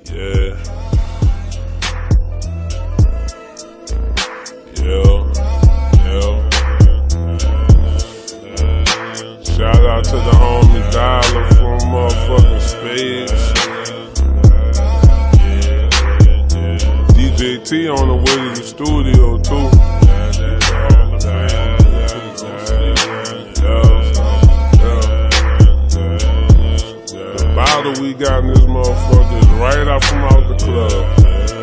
Yeah. Shout out to the homie Dollar from motherfucking Spades. DJ T on the way to the studio too. The bottle we got in this motherfucker is right out from out the club.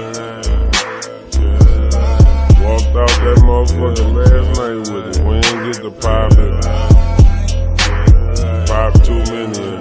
Walked out that motherfucker last night with it. We ain't get to pop it. Pop too many.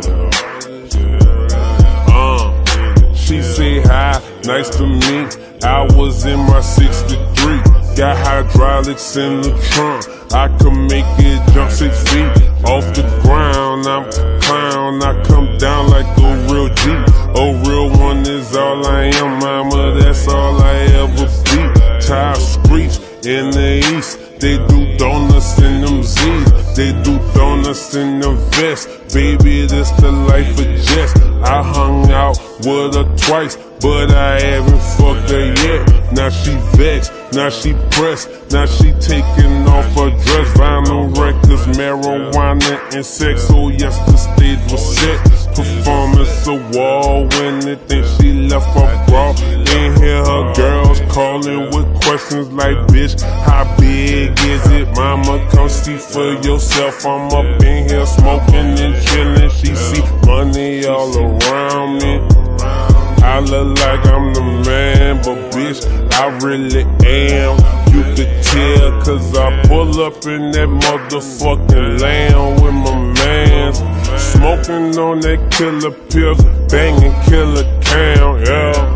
She say hi, nice to meet. I was in my 63. Got hydraulics in the trunk. I can make it jump 6 feet off the ground. I'm a clown. I come down like a real G. A real one is all I am, mama. That's all I ever be. Child screech in the east. They do donuts in them Z's. They do donuts in them vests. Baby, this the life of Jess. I hung out with her twice, but I haven't fucked her yet. Now she vexed, now she pressed, now she taking off her dress. Vinyl records, marijuana, and sex. Oh yes, the stage was set. Performance award when they think she left her bra. Ain't hear her girls calling with questions like, bitch, how big is it? Mama, come see for yourself. I'm up in here smoking and chilling. She see money all around me. I look like I'm the man, but bitch, I really am. You could tell, cause I pull up in that motherfucking land with my mans. Smoking on that killer pills, banging killer cam, yeah.